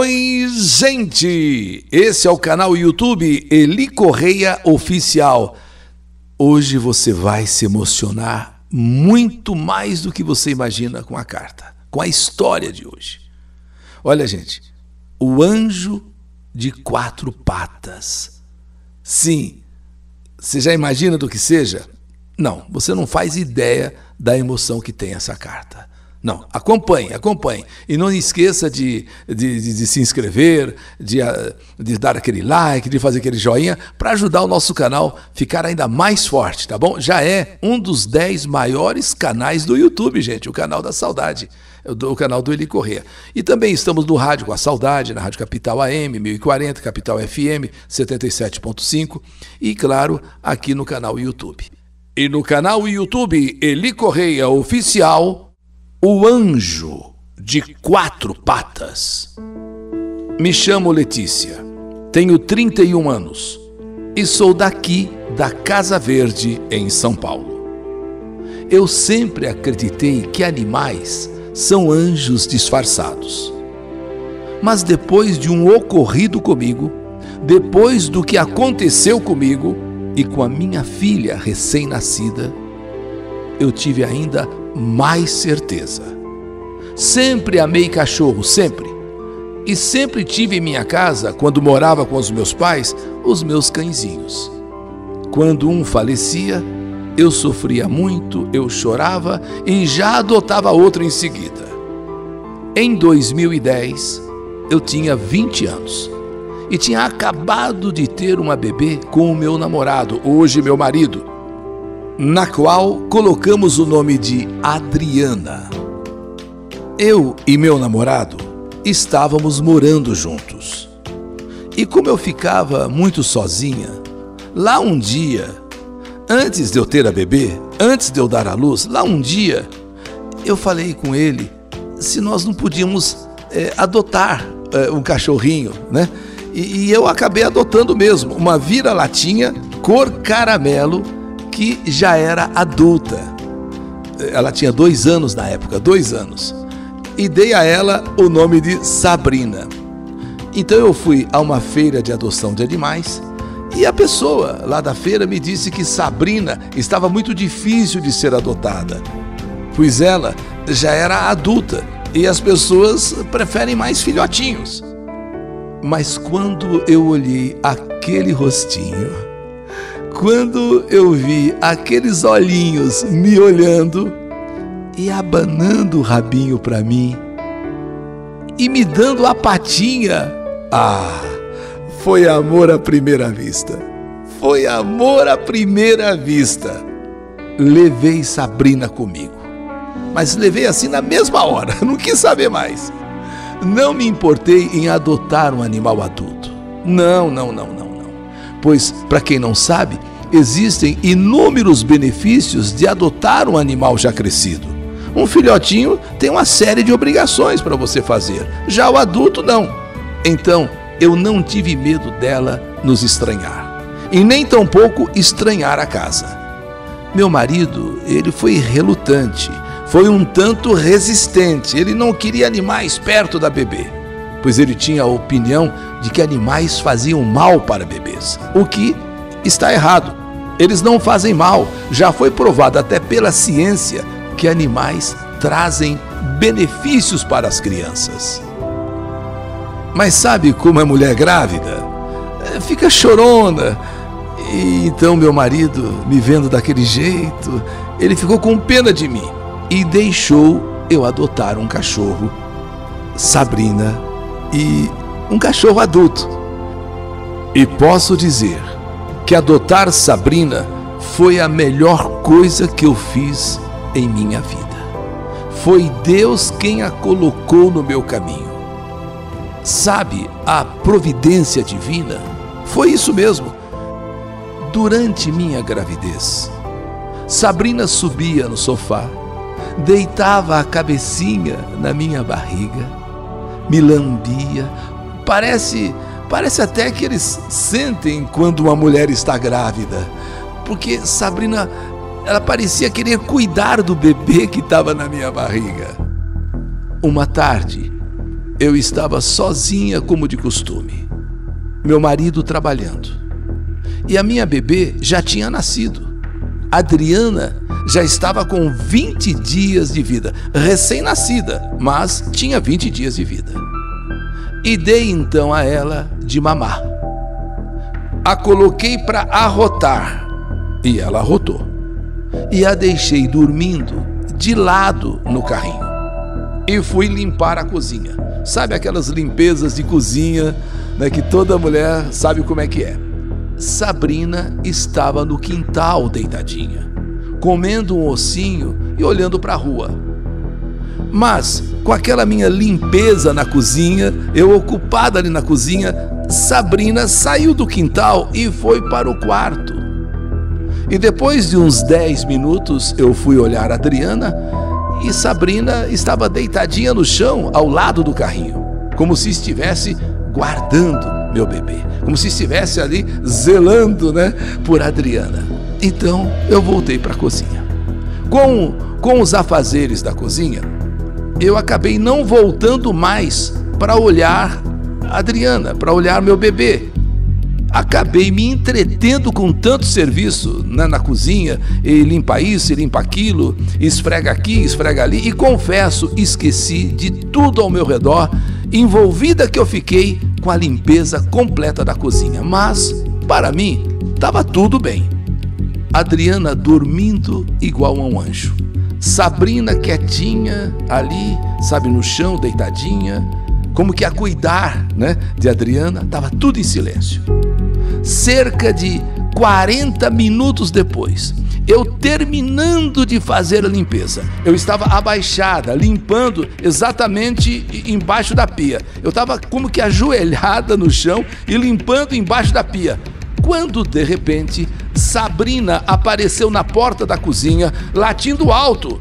Oi, gente! Esse é o canal YouTube Eli Correia Oficial. Hoje você vai se emocionar muito mais do que você imagina com a carta, com a história de hoje. Olha, gente, o anjo de 4 patas. Sim, você já imagina do que seja? Não, você não faz ideia da emoção que tem essa carta. Não, acompanhe. E não esqueça de se inscrever, de dar aquele like, de fazer aquele joinha, para ajudar o nosso canal a ficar ainda mais forte, tá bom? Já é um dos 10 maiores canais do YouTube, gente, o canal da saudade, o canal do Eli Correia. E também estamos no Rádio com a Saudade, na Rádio Capital AM, 1040, Capital FM, 77.5 e, claro, aqui no canal YouTube. E no canal YouTube Eli Correia Oficial, o anjo de 4 patas. Me chamo Letícia, tenho 31 anos e sou daqui da Casa Verde, em São Paulo. Eu sempre acreditei que animais são anjos disfarçados. Mas depois de um ocorrido comigo, depois do que aconteceu comigo e com a minha filha recém-nascida, eu tive ainda mais certeza. Sempre amei cachorro, sempre. E sempre tive em minha casa, quando morava com os meus pais, os meus cãezinhos. Quando um falecia, eu sofria muito, eu chorava e já adotava outro em seguida. Em 2010, eu tinha 20 anos e tinha acabado de ter uma bebê com o meu namorado, hoje meu marido, na qual colocamos o nome de Adriana. Eu e meu namorado estávamos morando juntos. E como eu ficava muito sozinha, lá um dia, antes de eu ter a bebê, antes de eu dar à luz, lá um dia, eu falei com ele se nós não podíamos adotar um cachorrinho, né? E eu acabei adotando mesmo, uma vira-latinha cor caramelo, que já era adulta. Ela tinha 2 anos na época, 2 anos. E dei a ela o nome de Sabrina. Então eu fui a uma feira de adoção de animais e a pessoa lá da feira me disse que Sabrina estava muito difícil de ser adotada, pois ela já era adulta e as pessoas preferem mais filhotinhos. Mas quando eu olhei aquele rostinho, quando eu vi aqueles olhinhos me olhando e abanando o rabinho para mim e me dando a patinha, foi amor à primeira vista. Foi amor à primeira vista. Levei Sabrina comigo, mas levei assim na mesma hora, não quis saber mais. Não me importei em adotar um animal adulto. Não. Pois, para quem não sabe, existem inúmeros benefícios de adotar um animal já crescido. Um filhotinho tem uma série de obrigações para você fazer, já o adulto não. Então, eu não tive medo dela nos estranhar, e nem tampouco estranhar a casa. Meu marido, ele foi relutante, foi um tanto resistente, ele não queria animais perto da bebê, pois ele tinha a opinião de que animais faziam mal para bebês, o que está errado. Eles não fazem mal, já foi provado até pela ciência que animais trazem benefícios para as crianças. Mas sabe como é mulher grávida? Fica chorona. E então meu marido, me vendo daquele jeito, ele ficou com pena de mim e deixou eu adotar um cachorro, Sabrina, e um cachorro adulto. E posso dizer que adotar Sabrina foi a melhor coisa que eu fiz em minha vida. Foi Deus quem a colocou no meu caminho. Sabe, a providência divina foi isso mesmo. Durante minha gravidez, Sabrina subia no sofá, deitava a cabecinha na minha barriga, me lambia. Parece até que eles sentem quando uma mulher está grávida, porque Sabrina, ela parecia querer cuidar do bebê que estava na minha barriga. Uma tarde, eu estava sozinha como de costume, meu marido trabalhando, e a minha bebê já tinha nascido. Adriana já estava com 20 dias de vida, recém-nascida, mas tinha 20 dias de vida. E dei então a ela de mamar. A coloquei para arrotar e ela arrotou. E a deixei dormindo de lado no carrinho. E fui limpar a cozinha. Sabe aquelas limpezas de cozinha, né, que toda mulher sabe como é que é? Sabrina estava no quintal deitadinha, comendo um ossinho e olhando para a rua. Mas, com aquela minha limpeza na cozinha, eu ocupada ali na cozinha, Sabrina saiu do quintal e foi para o quarto. E depois de uns 10 minutos, eu fui olhar a Adriana e Sabrina estava deitadinha no chão, ao lado do carrinho, como se estivesse guardando meu bebê, como se estivesse ali zelando, né, por Adriana. Então, eu voltei para a cozinha. Com os afazeres da cozinha, eu acabei não voltando mais para olhar a Adriana, para olhar meu bebê. Acabei me entretendo com tanto serviço, né, na cozinha, e limpa isso, e limpa aquilo, esfrega aqui, esfrega ali, e confesso, esqueci de tudo ao meu redor, envolvida que eu fiquei com a limpeza completa da cozinha. Mas, para mim, estava tudo bem. Adriana dormindo igual a um anjo. Sabrina quietinha ali, sabe, no chão, deitadinha, como que a cuidar, né, de Adriana. Estava tudo em silêncio. Cerca de 40 minutos depois, eu terminando de fazer a limpeza, eu estava abaixada, limpando exatamente embaixo da pia. Eu estava como que ajoelhada no chão e limpando embaixo da pia, quando de repente Sabrina apareceu na porta da cozinha, latindo alto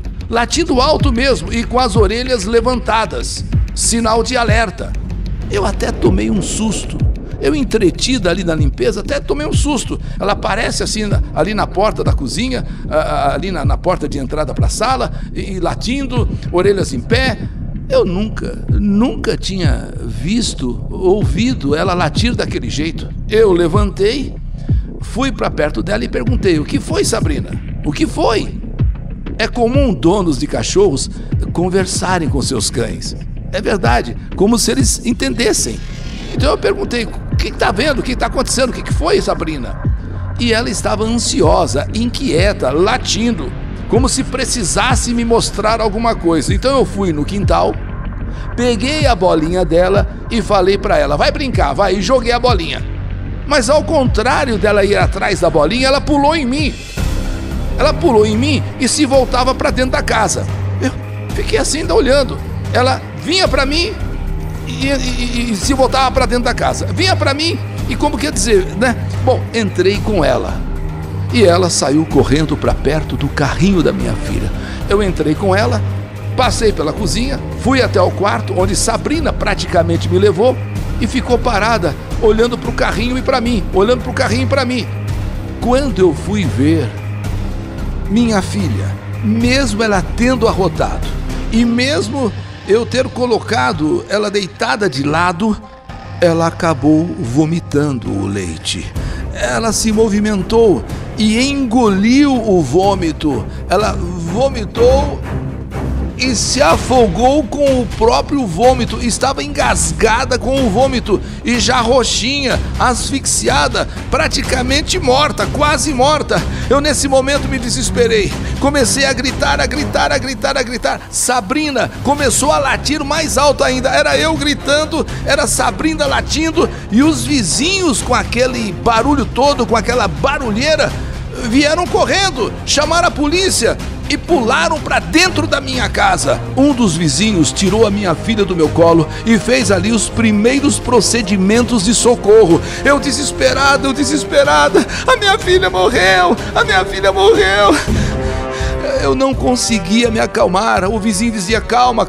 mesmo, e com as orelhas levantadas, sinal de alerta. Eu até tomei um susto. Eu, entretida ali na limpeza, até tomei um susto. Ela aparece assim ali na porta da cozinha, ali na porta de entrada para a sala, e latindo, orelhas em pé. Eu nunca tinha visto, ouvido ela latir daquele jeito. Eu levantei, fui para perto dela e perguntei: o que foi, Sabrina? O que foi? É comum donos de cachorros conversarem com seus cães. É verdade, como se eles entendessem. Então eu perguntei: o que está vendo? O que está acontecendo? O que foi, Sabrina? E ela estava ansiosa, inquieta, latindo, como se precisasse me mostrar alguma coisa. Então eu fui no quintal, peguei a bolinha dela e falei para ela: vai brincar, vai, e joguei a bolinha. Mas ao contrário dela ir atrás da bolinha, ela pulou em mim. Ela pulou em mim e se voltava para dentro da casa. Eu fiquei assim, ainda olhando. Ela vinha para mim e se voltava para dentro da casa. Vinha para mim e, como quer dizer, né? Bom, entrei com ela. E ela saiu correndo para perto do carrinho da minha filha. Eu entrei com ela, passei pela cozinha, fui até o quarto, onde Sabrina praticamente me levou, e ficou parada, olhando para o carrinho e para mim, olhando para o carrinho e para mim. Quando eu fui ver, minha filha, mesmo ela tendo arrotado, e mesmo eu ter colocado ela deitada de lado, ela acabou vomitando o leite. Ela se movimentou e engoliu o vômito. Ela vomitou e se afogou com o próprio vômito. Estava engasgada com o vômito e já roxinha, asfixiada, praticamente morta, quase morta. Eu nesse momento me desesperei. Comecei a gritar. Sabrina começou a latir mais alto ainda. Era eu gritando, era Sabrina latindo, e os vizinhos, com aquele barulho todo, com aquela barulheira, vieram correndo, chamaram a polícia e pularam para dentro da minha casa. Um dos vizinhos tirou a minha filha do meu colo e fez ali os primeiros procedimentos de socorro. Eu desesperada, a minha filha morreu. Eu não conseguia me acalmar. O vizinho dizia: calma.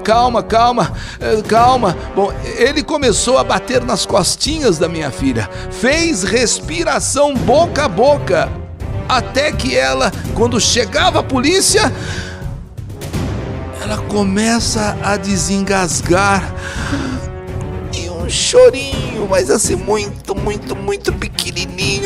Bom, ele começou a bater nas costinhas da minha filha, fez respiração boca a boca, até que ela, quando chegava a polícia, ela começa a desengasgar chorinho, mas assim muito, muito, muito pequenininho.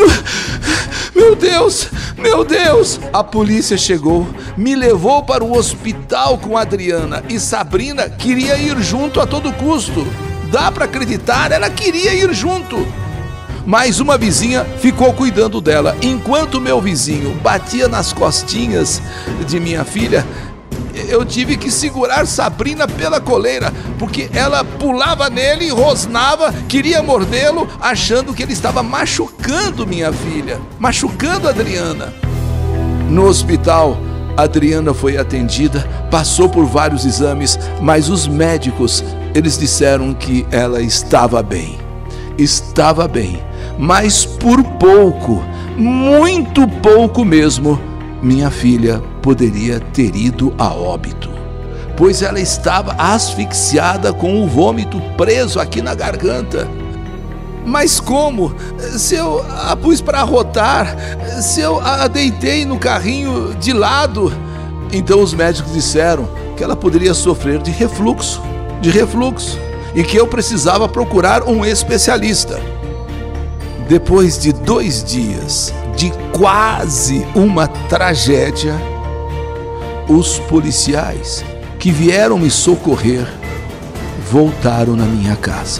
Meu Deus! A polícia chegou, me levou para o hospital com Adriana e Sabrina queria ir junto a todo custo. Dá para acreditar, ela queria ir junto. Mas uma vizinha ficou cuidando dela. Enquanto meu vizinho batia nas costinhas de minha filha, eu tive que segurar Sabrina pela coleira, porque ela pulava nele, rosnava, queria mordê-lo, achando que ele estava machucando minha filha, machucando a Adriana. No hospital, Adriana foi atendida, passou por vários exames, mas os médicos, eles disseram que ela estava bem. Estava bem, mas por pouco, muito pouco mesmo, minha filha poderia ter ido a óbito, pois ela estava asfixiada com o vômito preso aqui na garganta. Mas como? Se eu a pus para arrotar, se eu a deitei no carrinho de lado? Então os médicos disseram que ela poderia sofrer de refluxo, e que eu precisava procurar um especialista. Depois de 2 dias de quase uma tragédia, os policiais que vieram me socorrer voltaram na minha casa.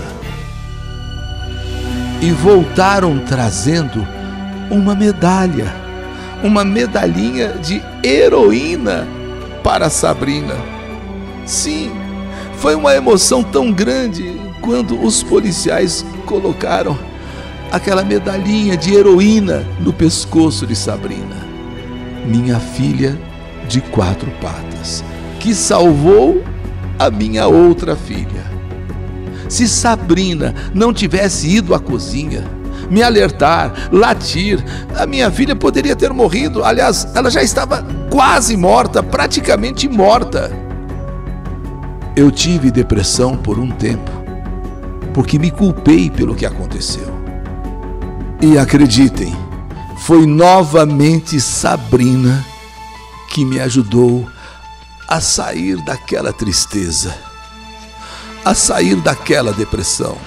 E voltaram trazendo uma medalha, uma medalhinha de heroína para Sabrina. Sim, foi uma emoção tão grande quando os policiais colocaram aquela medalhinha de heroína no pescoço de Sabrina, minha filha de 4 patas, que salvou a minha outra filha. Se Sabrina não tivesse ido à cozinha, me alertar, latir, a minha filha poderia ter morrido. Aliás, ela já estava quase morta, praticamente morta. Eu tive depressão por um tempo, porque me culpei pelo que aconteceu. E acreditem, foi novamente Sabrina que me ajudou a sair daquela tristeza, a sair daquela depressão.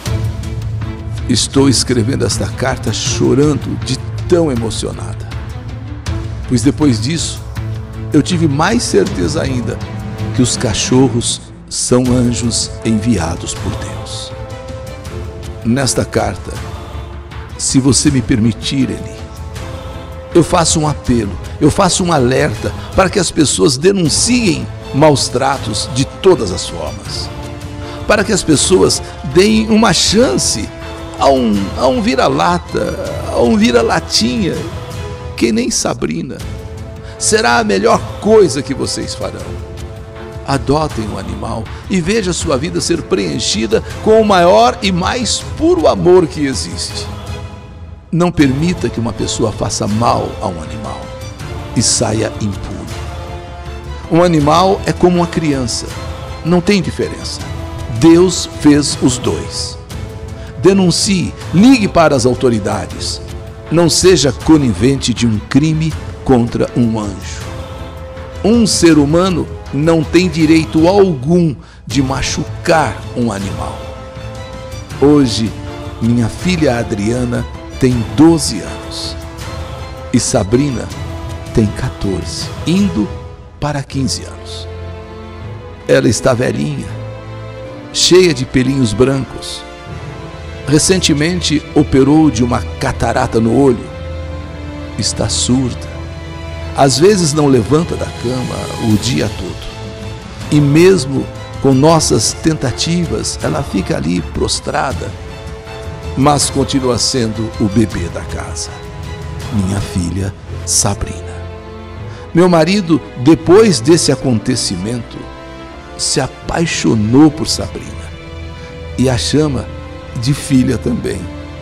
Estou escrevendo esta carta chorando de tão emocionada, pois depois disso eu tive mais certeza ainda que os cachorros são anjos enviados por Deus. Nesta carta, se você me permitir, Eli, eu faço um apelo, eu faço um alerta para que as pessoas denunciem maus tratos de todas as formas, para que as pessoas deem uma chance a um vira-lata, a um vira-latinha, que nem Sabrina. Será a melhor coisa que vocês farão. Adotem um animal e veja sua vida ser preenchida com o maior e mais puro amor que existe. Não permita que uma pessoa faça mal a um animal e saia impune. Um animal é como uma criança, não tem diferença. Deus fez os dois. Denuncie, ligue para as autoridades. Não seja conivente de um crime contra um anjo. Um ser humano não tem direito algum de machucar um animal. Hoje, minha filha Adriana tem 12 anos e Sabrina tem 14, indo para 15 anos. Ela está velhinha, cheia de pelinhos brancos. Recentemente operou de uma catarata no olho. Está surda. Às vezes não levanta da cama o dia todo. E mesmo com nossas tentativas, ela fica ali prostrada, mas continua sendo o bebê da casa, minha filha Sabrina. Meu marido, depois desse acontecimento, se apaixonou por Sabrina e a chama de filha também.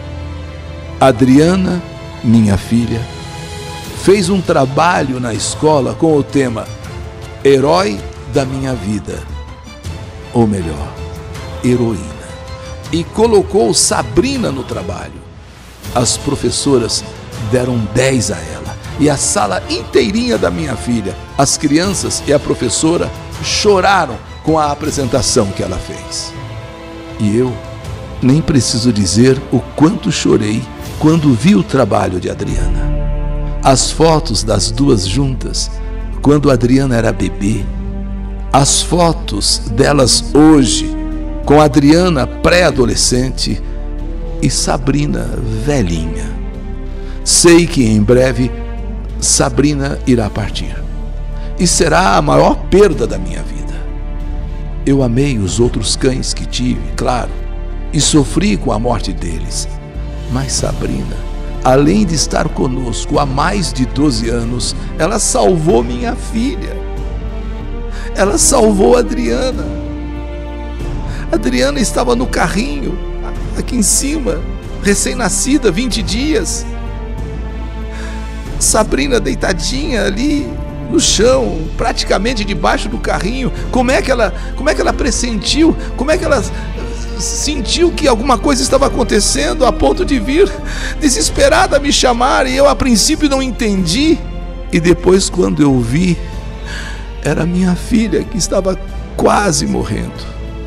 Adriana, minha filha, fez um trabalho na escola com o tema Herói da Minha Vida, ou melhor, Heroína, e colocou Sabrina no trabalho. As professoras deram 10 a ela e a sala inteirinha da minha filha, as crianças e a professora choraram com a apresentação que ela fez. E eu Nem preciso dizer o quanto chorei quando vi o trabalho de Adriana. As fotos das duas juntas, quando Adriana era bebê. As fotos delas hoje, com Adriana pré-adolescente e Sabrina velhinha. Sei que em breve Sabrina irá partir. E será a maior perda da minha vida. Eu amei os outros cães que tive, claro, e sofri com a morte deles. Mas Sabrina, além de estar conosco há mais de 12 anos, ela salvou minha filha. Ela salvou a Adriana. Adriana estava no carrinho, aqui em cima, recém-nascida, 20 dias. Sabrina deitadinha ali no chão, praticamente debaixo do carrinho. Como é que ela pressentiu? Como é que ela sentiu que alguma coisa estava acontecendo a ponto de vir desesperada me chamar? E eu a princípio não entendi. E depois, quando eu vi, era minha filha que estava quase morrendo.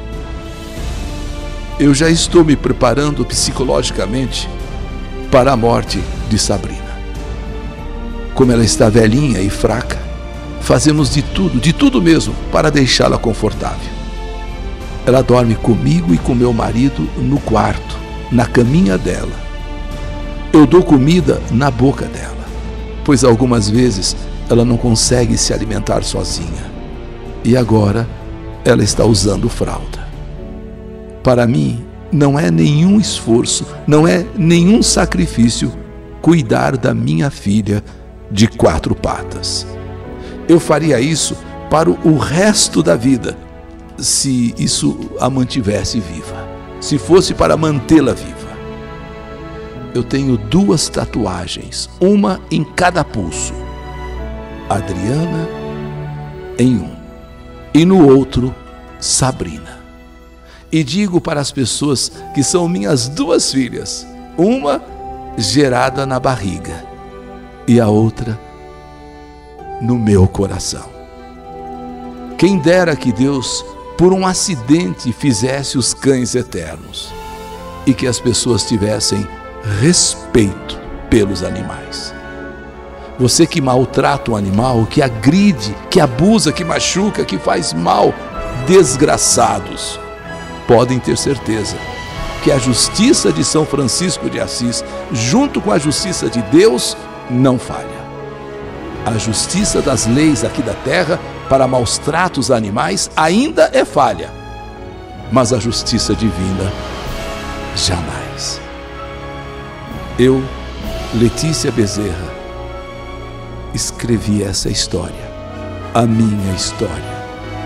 Eu já estou me preparando psicologicamente para a morte de Sabrina. Como ela está velhinha e fraca, fazemos de tudo mesmo, para deixá-la confortável. Ela dorme comigo e com meu marido no quarto, na caminha dela. Eu dou comida na boca dela, pois algumas vezes ela não consegue se alimentar sozinha. E agora ela está usando fralda. Para mim, não é nenhum esforço, não é nenhum sacrifício cuidar da minha filha de 4 patas. Eu faria isso para o resto da vida, se isso a mantivesse viva, se fosse para mantê-la viva. Eu tenho 2 tatuagens, uma em cada pulso. Adriana em um e no outro Sabrina. E digo para as pessoas que são minhas 2 filhas, uma gerada na barriga e a outra no meu coração. Quem dera que Deus, por um acidente, fizesse os cães eternos e que as pessoas tivessem respeito pelos animais. Você que maltrata um animal, que agride, que abusa, que machuca, que faz mal, desgraçados, podem ter certeza que a justiça de São Francisco de Assis, junto com a justiça de Deus, não falha. A justiça das leis aqui da terra para maus tratos a animais ainda é falha, mas a justiça divina jamais. Eu, Letícia Bezerra, escrevi essa história, a minha história,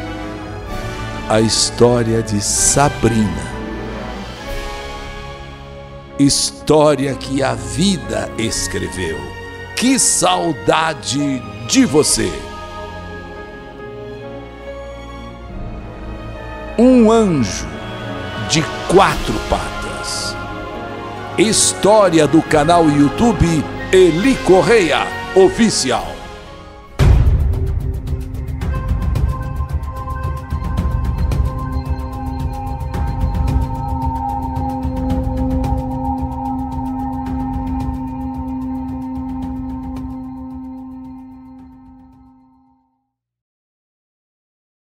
a história de Sabrina, história que a vida escreveu. Que saudade de você! Um anjo de 4 patas. História do canal YouTube Eli Correia Oficial.